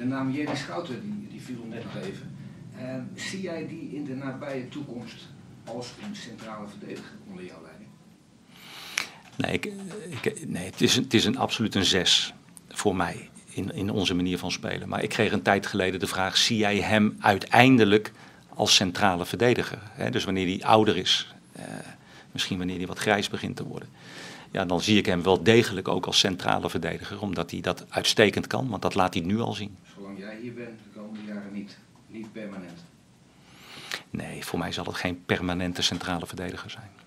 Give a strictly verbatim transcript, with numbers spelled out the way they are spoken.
De naam Jerry Schouten die, die viel net nog even. Uh, zie jij die in de nabije toekomst als een centrale verdediger onder jouw leiding? Nee, ik, ik, nee het, is, het is een, absoluut een zes voor mij in, in onze manier van spelen. Maar ik kreeg een tijd geleden de vraag, zie jij hem uiteindelijk als centrale verdediger? Hè? Dus wanneer hij ouder is, uh, misschien wanneer hij wat grijs begint te worden. Ja, dan zie ik hem wel degelijk ook als centrale verdediger, omdat hij dat uitstekend kan, want dat laat hij nu al zien. Zolang jij hier bent, de komende jaren niet, niet permanent? Nee, voor mij zal het geen permanente centrale verdediger zijn.